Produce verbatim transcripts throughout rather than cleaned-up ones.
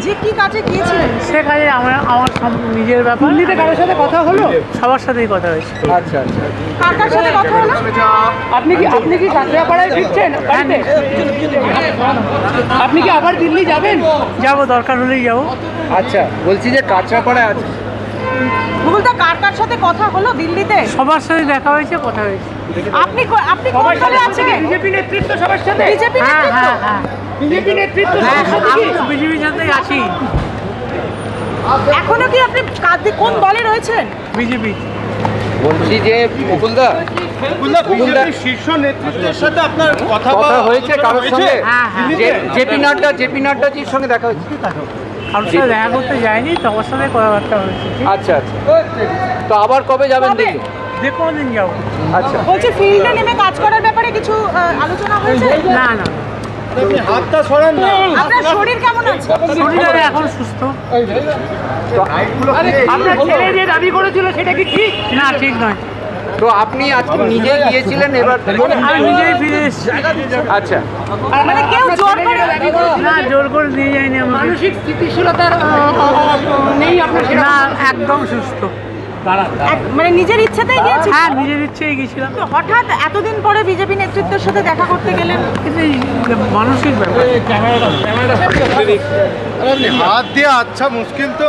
কাজে কি কাজে গিয়েছিলেন? সে কাজে আমার আমার নিজের ব্যাপার। দিল্লিতে কারোর সাথে কথা হলো? সবার সাথেই কথা হয়েছে। আচ্ছা আচ্ছা। কার কার সাথে কথা হলো? আপনি কি আপনি কি কাঁচরাপাড়ায় ফিরছেন বাড়িতে? আপনি কি আবার দিল্লি যাবেন? যাবো, দরকার হলেই যাবো। আচ্ছা, বলছি যে কাঁচরাপাড়ায় আছে মুকুলদা, কার কার সাথে কথা হলো দিল্লিতে? সবার সাথে দেখা হয়েছে, কথা হয়েছে। আপনি আপনি কোন দলে আছেন? বিজেপি নেতৃত্ব সবার সাথে? বিজেপি নেতৃত্ব? হ্যাঁ হ্যাঁ, বিজেপি নেতৃত্ব সবার সাথে। আমি তো বিজেপির সাথেই আছি। এখনো কি আপনি কোন দলে রয়েছেন? বিজেপি। বলছি যে মুকুলদা, মুকুলদা শীর্ষ নেতৃত্বের সাথে আপনার কথা কথা হয়েছে কারোর সঙ্গে? হ্যাঁ হ্যাঁ, জেপি নাড্ডা জেপি নাড্ডাজির সঙ্গে দেখা হয়েছে? কারোর সাথে দেখা করতে যায়নি, তোমার সাথে কথাবার্তা হয়েছে। আচ্ছা আচ্ছা। তো আবার কবে যাবেন দিল্লি? যে কোনো দিন যাবো। আচ্ছা, বলছি ফিল্ডে নেমে কাজ করার ব্যাপারে কিছু আলোচনা হয়েছে? না না, হাতটা সরান না। আপনার শরীর কেমন আছে? শরীর এখন সুস্থ। আপনার ছেলে যে দাবি করেছিল সেটা কি ঠিক? না, ঠিক নয়। তো আপনি আজকে নিজে গিয়েছিলেন, এবার আমি নিজেই ফিরে এসেছি। আচ্ছা, মানে কেউ জোর করে? না, জোর করে নিয়ে যায়নি। মানসিক স্থিতিশীলতার নেই আপনার? না, একদম সুস্থ। মানে নিজের ইচ্ছাতেই গিয়েছি? হ্যাঁ, নিজের ইচ্ছেই গেছিলাম। তো হঠাৎ এতদিন পরে বিজেপি নেতৃত্বের সাথে দেখা করতে গেলেন? কিন্তু মানসিক ব্যাপার। হাত দিয়ে আচ্ছা মুশকিল তো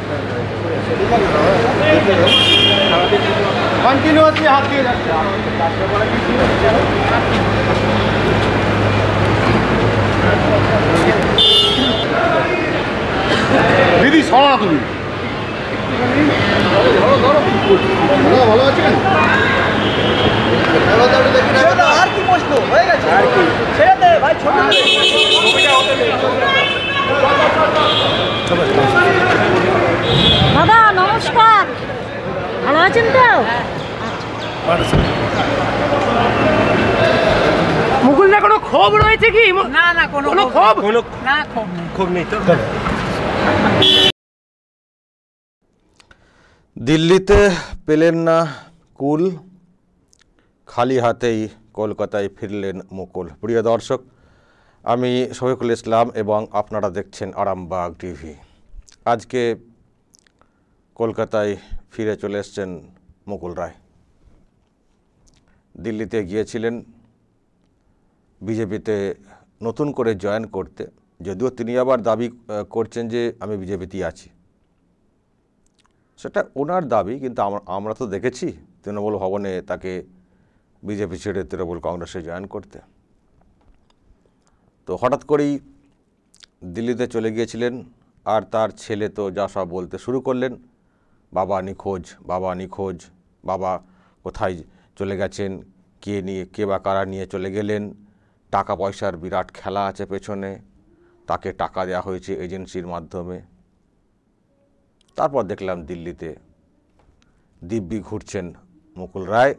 কন্টিনিউয়াসলি হাত দিয়ে যাচ্ছে। দিদি সরা তুমি ভালো আছেন? আর কি প্রশ্ন হয়ে গেছে? আর কি ছেড়ে দে ভাই, ছোট দাদা নমস্কার, ভালো আছেন তো? মুকুলদা কোনো ক্ষোভ রয়েছে কি? না না, কোনো ক্ষোভ না, ক্ষোভ নেই তো। দিল্লিতে পেলেন না কুল, খালি হাতেই কলকাতায় ফিরলেন মুকুল। প্রিয় দর্শক, আমি শফিকুল ইসলাম এবং আপনারা দেখছেন আরামবাগ টিভি। আজকে কলকাতায় ফিরে চলে এসছেন মুকুল রায়। দিল্লিতে গিয়েছিলেন বিজেপিতে নতুন করে জয়েন করতে, যদিও তিনি আবার দাবি করছেন যে আমি বিজেপিতেই আছি। সেটা ওনার দাবি, কিন্তু আমরা তো দেখেছি তৃণমূল ভবনে তাকে বিজেপি ছেড়ে তৃণমূল কংগ্রেসে জয়েন করতে। তো হঠাৎ করেই দিল্লিতে চলে গিয়েছিলেন, আর তার ছেলে তো যা সব বলতে শুরু করলেন, বাবা নিখোঁজ, বাবা নিখোঁজ, বাবা কোথায় চলে গেছেন, কে নিয়ে কে বা কারা নিয়ে চলে গেলেন, টাকা পয়সার বিরাট খেলা আছে পেছনে, তাকে টাকা দেওয়া হয়েছে এজেন্সির মাধ্যমে। তারপর দেখলাম দিল্লিতে দিব্যি ঘুরছেন মুকুল রায়।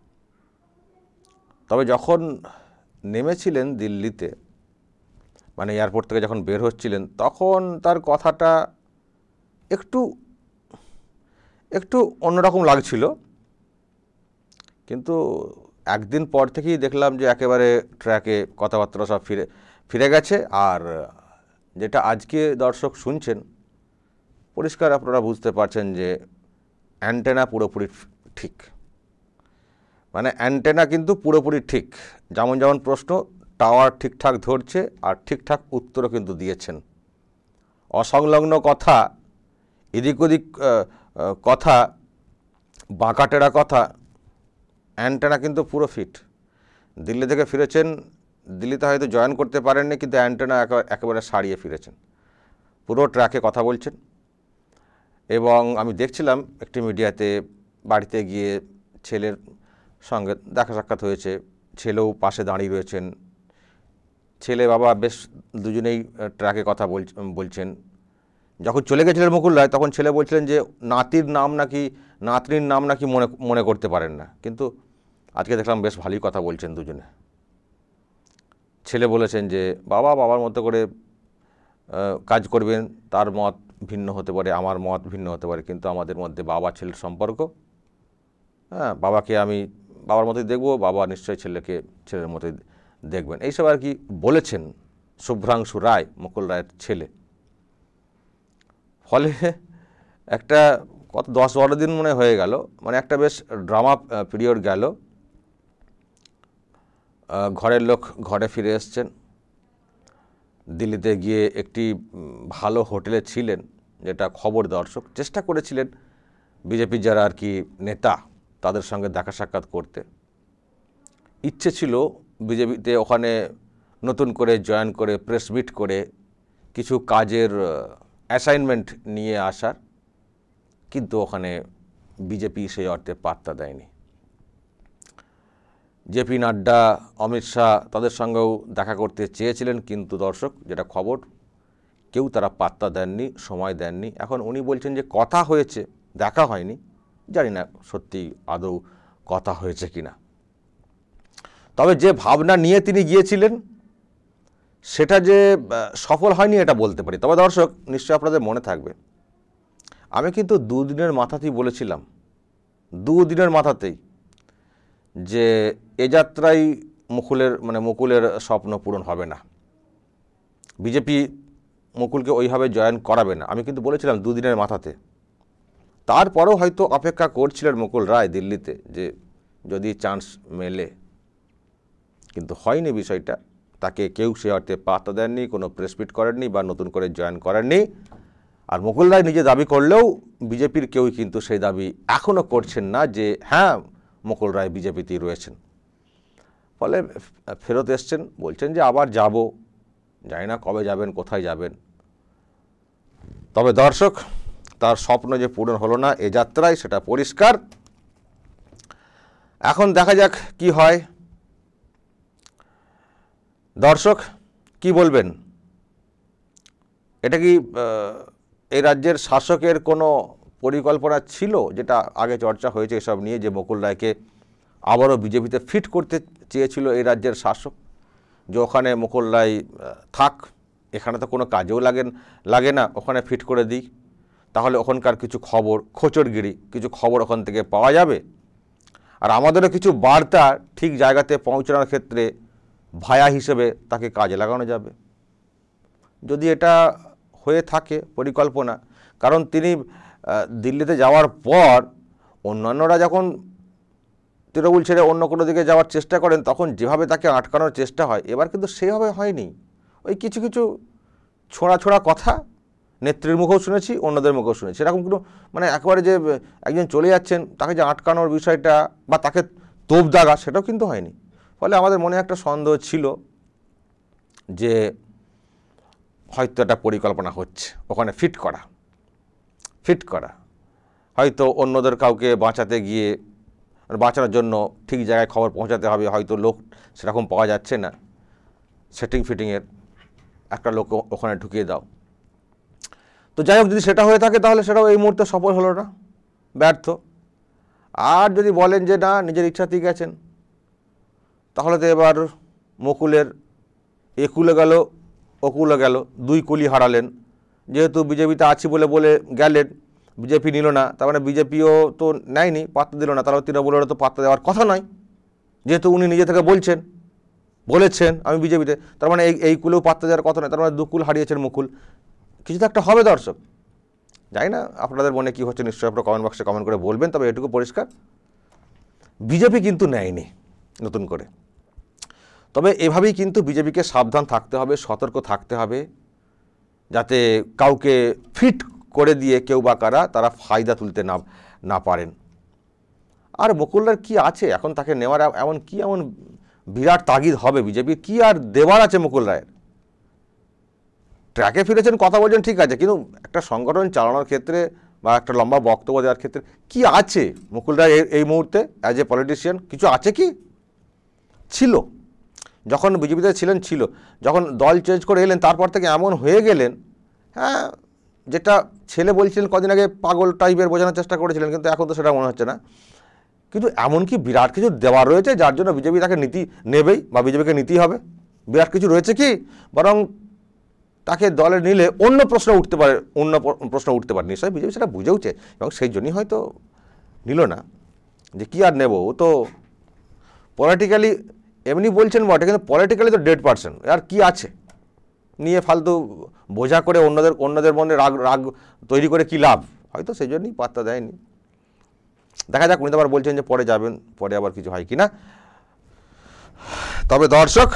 তবে যখন নেমেছিলেন দিল্লিতে, মানে এয়ারপোর্ট থেকে যখন বের হচ্ছিলেন, তখন তার কথাটা একটু একটু অন্যরকম লাগছিল। কিন্তু একদিন পর থেকেই দেখলাম যে একেবারে ট্র্যাকে কথাবার্তা সব ফিরে ফিরে গেছে। আর যেটা আজকে দর্শক শুনছেন, পরিষ্কার আপনারা বুঝতে পারছেন যে অ্যান্টেনা পুরোপুরি ঠিক। মানে অ্যান্টেনা কিন্তু পুরোপুরি ঠিক, যেমন যেমন প্রশ্ন টাওয়ার ঠিকঠাক ধরছে, আর ঠিকঠাক উত্তরও কিন্তু দিয়েছেন। অসংলগ্ন কথা, এদিক ওদিক কথা, বাঁকাটেরা কথা, অ্যান্টেনা কিন্তু পুরো ফিট। দিল্লি থেকে ফিরেছেন, দিল্লিতে হয়তো জয়েন করতে পারেননি, কিন্তু অ্যান্টেনা একেবারে সারিয়ে ফিরেছেন, পুরো ট্র্যাকে কথা বলছেন। এবং আমি দেখছিলাম একটি মিডিয়াতে বাড়িতে গিয়ে ছেলের সঙ্গে দেখা সাক্ষাৎ হয়েছে, ছেলেও পাশে দাঁড়িয়ে রয়েছেন। ছেলে বাবা বেশ দুজনেই ট্র্যাকে কথা বলছেন। যখন চলে গেছিলেন মুকুল রায়, তখন ছেলে বলছিলেন যে নাতির নাম নাকি নাতনির নাম নাকি মনে মনে করতে পারেন না, কিন্তু আজকে দেখলাম বেশ ভালোই কথা বলছেন দুজনে। ছেলে বলেছেন যে বাবা বাবার মতো করে কাজ করবেন, তার মত ভিন্ন হতে পারে, আমার মত ভিন্ন হতে পারে, কিন্তু আমাদের মধ্যে বাবা ছেলের সম্পর্ক, হ্যাঁ, বাবাকে আমি বাবার মতোই দেখব, বাবা নিশ্চয়ই ছেলেকে ছেলের মতোই দেখবেন, এইসব আর কি বলেছেন শুভ্রাংশু রায়, মুকুল রায়ের ছেলে। ফলে একটা কত দশ বারো দিন মনে হয়ে গেল, মানে একটা বেশ ড্রামা পিরিয়ড গেল। ঘরের লোক ঘরে ফিরে এসছেন, দিল্লিতে গিয়ে একটি ভালো হোটেলে ছিলেন, যেটা খবর দর্শক চেষ্টা করেছিলেন বিজেপির যারা আর কি নেতা তাদের সঙ্গে দেখা সাক্ষাৎ করতে। ইচ্ছে ছিল বিজেপিতে ওখানে নতুন করে জয়েন করে প্রেস মিট করে কিছু কাজের অ্যাসাইনমেন্ট নিয়ে আসার, কিন্তু ওখানে বিজেপি সেই অর্থে পাত্তা দেয়নি। জেপি নাড্ডা, অমিত শাহ তাদের সঙ্গেও দেখা করতে চেয়েছিলেন, কিন্তু দর্শক যেটা খবর কেউ তারা পাত্তা দেননি, সময় দেননি। এখন উনি বলছেন যে কথা হয়েছে, দেখা হয়নি। জানি না সত্যি আদৌ কথা হয়েছে কিনা। তবে যে ভাবনা নিয়ে তিনি গিয়েছিলেন সেটা যে সফল হয়নি এটা বলতে পারি। তবে দর্শক নিশ্চয়ই আপনাদের মনে থাকবে, আমি কিন্তু দুদিনের মাথাতেই বলেছিলাম, দুদিনের মাথাতেই যে এ যাত্রায় মুকুলের মানে মুকুলের স্বপ্ন পূরণ হবে না, বিজেপি মুকুলকে ওইভাবে জয়েন করাবে না। আমি কিন্তু বলেছিলাম দুদিনের মাথাতে। তারপরেও হয়তো অপেক্ষা করছিলেন মুকুল রায় দিল্লিতে যে যদি চান্স মেলে, কিন্তু হয়নি বিষয়টা। তাকে কেউ সে অর্থে পাত্তা দেননি, কোনো প্রেস মিট করেননি বা নতুন করে জয়েন করেননি। আর মুকুল রায় নিজে দাবি করলেও বিজেপির কেউই কিন্তু সেই দাবি এখনও করছেন না যে হ্যাঁ মুকুল রায় বিজেপিতেই রয়েছেন। ফলে ফেরত এসছেন, বলছেন যে আবার যাব, জানি না কবে যাবেন, কোথায় যাবেন। তবে দর্শক তার স্বপ্ন যে পূরণ হলো না এ যাত্রায় সেটা পরিষ্কার। এখন দেখা যাক কি হয়। দর্শক কি বলবেন? এটা কি এই রাজ্যের শাসকের কোনো পরিকল্পনা ছিল, যেটা আগে চর্চা হয়েছে এসব নিয়ে, যে মুকুল রায়কে আবারও বিজেপিতে ফিট করতে চেয়েছিল এই রাজ্যের শাসক, যে ওখানে মুকুল রায় থাক, এখানে তো কোনো কাজেও লাগেন লাগে না, ওখানে ফিট করে দিই, তাহলে ওখানকার কিছু খবর খোঁচরগিরি কিছু খবর ওখান থেকে পাওয়া যাবে, আর আমাদেরও কিছু বার্তা ঠিক জায়গাতে পৌঁছানোর ক্ষেত্রে ভায়া হিসেবে তাকে কাজে লাগানো যাবে। যদি এটা হয়ে থাকে পরিকল্পনা, কারণ তিনি দিল্লিতে যাওয়ার পর অন্যান্যরা যখন তৃণমূল ছেড়ে অন্য কোনো দিকে যাওয়ার চেষ্টা করেন তখন যেভাবে তাকে আটকানোর চেষ্টা হয়, এবার কিন্তু সেভাবে হয়নি। ওই কিছু কিছু ছোঁড়া ছোঁড়া কথা নেত্রীর মুখেও শুনেছি, অন্যদের মুখেও শুনেছি। এরকম কোনো মানে একেবারে যে একজন চলে যাচ্ছেন তাকে যে আটকানোর বিষয়টা বা তাকে তোপ দাগা, সেটাও কিন্তু হয়নি। ফলে আমাদের মনে একটা সন্দেহ ছিল যে হয়তো একটা পরিকল্পনা হচ্ছে ওখানে ফিট করা ফিট করা হয়তো অন্যদের কাউকে বাঁচাতে গিয়ে, বাঁচানোর জন্য ঠিক জায়গায় খবর পৌঁছাতে হবে, হয়তো লোক সেরকম পাওয়া যাচ্ছে না, সেটিং ফিটিংয়ের একটা লোক ওখানে ঢুকিয়ে দাও। তো যাই হোক, যদি সেটা হয়ে থাকে তাহলে সেটাও এই মুহূর্তে সফল হলো না, ব্যর্থ। আর যদি বলেন যে না নিজের ইচ্ছাতেই গেছেন, তাহলে তো এবার মুকুলের একুলে গেল ওকুলে গেল, দুই কুলি হারালেন। যেহেতু বিজেপিতে আছি বলে বলে গেলেন, বিজেপি নিল না, তার মানে বিজেপিও তো নেয়নি, পাত্তা দিল না, তাহলে তৃণমূলেরও তো পাত্তা দেওয়ার কথা নয়, যেহেতু উনি নিজে থেকে বলছেন বলেছেন আমি বিজেপিতে, তার মানে এই এই কুলেও পাত্তা দেওয়ার কথা নয়, তার মানে দুকুল হারিয়েছেন মুকুল। কিছু তো একটা হবে দর্শক। জানি না আপনাদের মনে কী হচ্ছে, নিশ্চয়ই আপনারা কমেন্ট বক্সে কমেন্ট করে বলবেন। তবে এটুকু পরিষ্কার, বিজেপি কিন্তু নেয়নি নতুন করে। তবে এভাবেই কিন্তু বিজেপিকে সাবধান থাকতে হবে, সতর্ক থাকতে হবে, যাতে কাউকে ফিট করে দিয়ে কেউ বা কারা তারা ফায়দা তুলতে না না পারেন। আর মুকুলরার কি আছে এখন তাকে নেওয়ার, এমন কি এমন বিরাট তাগিদ হবে বিজেপির, কি আর দেওয়ার আছে মুকুল রায়ের? ট্র্যাকে ফিরেছেন, কথা বলছেন, ঠিক আছে, কিন্তু একটা সংগঠন চালানোর ক্ষেত্রে বা একটা লম্বা বক্তব্য দেওয়ার ক্ষেত্রে কি আছে মুকুল রায় এই মুহূর্তে অ্যাজ এ পলিটিশিয়ান? কিছু আছে কি? ছিল যখন বিজেপিতে ছিলেন, ছিল যখন দল চেঞ্জ করে এলেন তারপর থেকে এমন হয়ে গেলেন, হ্যাঁ, যেটা ছেলে বলছিলেন কদিন আগে পাগল টাইপের বোঝানোর চেষ্টা করেছিলেন, কিন্তু এখন তো সেটা মনে হচ্ছে না। কিন্তু এমন কি বিরাট কিছু দেওয়ার রয়েছে যার জন্য বিজেপি তাকে নীতি নেবেই বা বিজেপিকে নিতেই হবে? বিরাট কিছু রয়েছে কি? বরং তাকে দলে নিলে অন্য প্রশ্ন উঠতে পারে, অন্য প্রশ্ন উঠতে পারে, নিশ্চয়ই বিজেপি সেটা বুঝেওছে এবং সেই জন্যই হয়তো নিল না, যে কি আর নেব, ও তো পলিটিক্যালি এমনি বলছেন বটে, কিন্তু পলিটিক্যালি তো ডেড পার্সন, আর কি আছে? নিয়ে ফালতু বোঝা করে অন্যদের অন্যদের মনে রাগ রাগ তৈরি করে কী লাভ, হয়তো সেই জন্যই পাত্তা দেয়নি। দেখা যাক, উনি তো আবার বলছেন যে পরে যাবেন, পরে আবার কিছু হয় কি না। তবে দর্শক,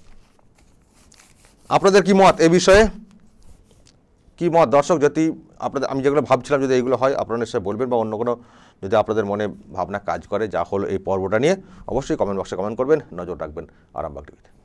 আপনাদের কি মত এ বিষয়ে, কি মত দর্শক? যদি আপনাদের, আমি যেগুলো ভাবছিলাম যদি এইগুলো হয় আপনারা নিশ্চয়ই বলবেন, বা অন্য কোনো যদি আপনাদের মনে ভাবনা কাজ করে যা হলো এই পর্বটা নিয়ে, অবশ্যই কমেন্ট বক্সে কমেন্ট করবেন। নজর রাখবেন আরামবাগ টিভিতে।